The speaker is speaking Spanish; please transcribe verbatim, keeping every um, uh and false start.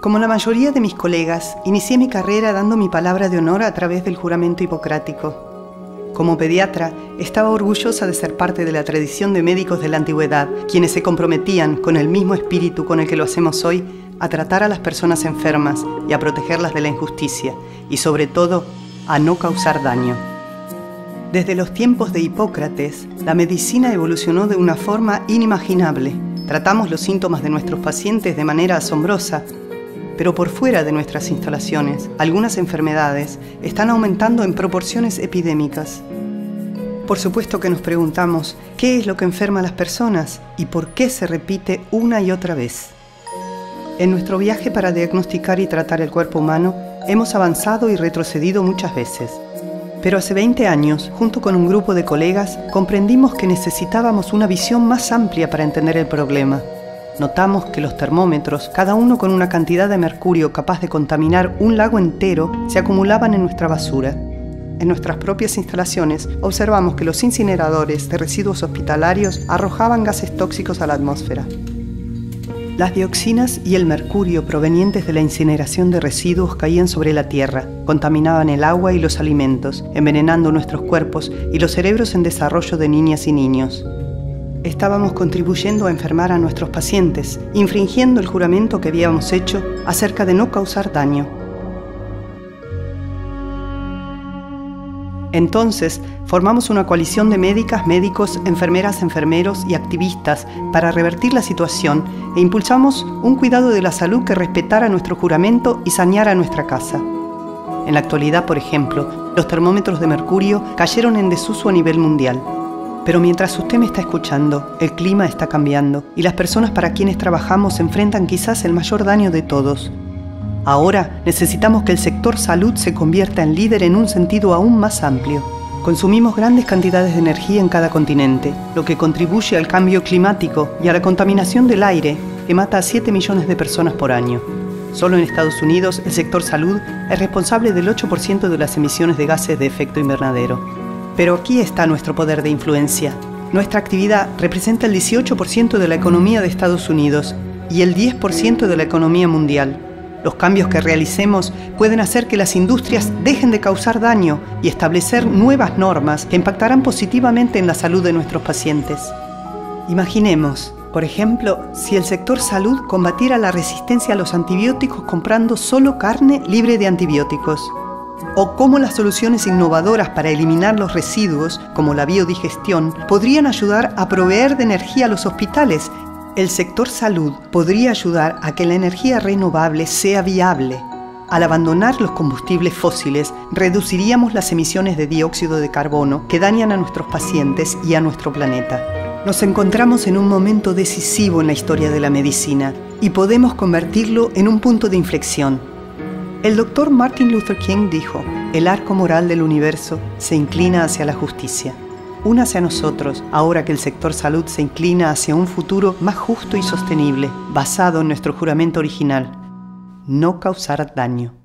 Como la mayoría de mis colegas, inicié mi carrera dando mi palabra de honor a través del juramento hipocrático. Como pediatra, estaba orgullosa de ser parte de la tradición de médicos de la antigüedad, quienes se comprometían, con el mismo espíritu con el que lo hacemos hoy, a tratar a las personas enfermas y a protegerlas de la injusticia, y sobre todo, a no causar daño. Desde los tiempos de Hipócrates, la medicina evolucionó de una forma inimaginable. Tratamos los síntomas de nuestros pacientes de manera asombrosa, pero por fuera de nuestras instalaciones, algunas enfermedades están aumentando en proporciones epidémicas. Por supuesto que nos preguntamos, ¿qué es lo que enferma a las personas y por qué se repite una y otra vez? En nuestro viaje para diagnosticar y tratar el cuerpo humano, hemos avanzado y retrocedido muchas veces. Pero hace veinte años, junto con un grupo de colegas, comprendimos que necesitábamos una visión más amplia para entender el problema. Notamos que los termómetros, cada uno con una cantidad de mercurio capaz de contaminar un lago entero, se acumulaban en nuestra basura. En nuestras propias instalaciones, observamos que los incineradores de residuos hospitalarios arrojaban gases tóxicos a la atmósfera. Las dioxinas y el mercurio provenientes de la incineración de residuos caían sobre la tierra, contaminaban el agua y los alimentos, envenenando nuestros cuerpos y los cerebros en desarrollo de niñas y niños. Estábamos contribuyendo a enfermar a nuestros pacientes, infringiendo el juramento que habíamos hecho acerca de no causar daño. Entonces, formamos una coalición de médicas, médicos, enfermeras, enfermeros y activistas para revertir la situación e impulsamos un cuidado de la salud que respetara nuestro juramento y saneara nuestra casa. En la actualidad, por ejemplo, los termómetros de mercurio cayeron en desuso a nivel mundial. Pero mientras usted me está escuchando, el clima está cambiando y las personas para quienes trabajamos enfrentan quizás el mayor daño de todos. Ahora necesitamos que el sector salud se convierta en líder en un sentido aún más amplio. Consumimos grandes cantidades de energía en cada continente, lo que contribuye al cambio climático y a la contaminación del aire, que mata a siete millones de personas por año. Solo en Estados Unidos, el sector salud es responsable del ocho por ciento de las emisiones de gases de efecto invernadero. Pero aquí está nuestro poder de influencia. Nuestra actividad representa el dieciocho por ciento de la economía de Estados Unidos y el diez por ciento de la economía mundial. Los cambios que realicemos pueden hacer que las industrias dejen de causar daño y establecer nuevas normas que impactarán positivamente en la salud de nuestros pacientes. Imaginemos, por ejemplo, si el sector salud combatiera la resistencia a los antibióticos comprando solo carne libre de antibióticos. O cómo las soluciones innovadoras para eliminar los residuos, como la biodigestión, podrían ayudar a proveer de energía a los hospitales. El sector salud podría ayudar a que la energía renovable sea viable. Al abandonar los combustibles fósiles, reduciríamos las emisiones de dióxido de carbono que dañan a nuestros pacientes y a nuestro planeta. Nos encontramos en un momento decisivo en la historia de la medicina y podemos convertirlo en un punto de inflexión. El doctor Martin Luther King dijo, el arco moral del universo se inclina hacia la justicia. Únase a nosotros, ahora que el sector salud se inclina hacia un futuro más justo y sostenible, basado en nuestro juramento original, no causar daño.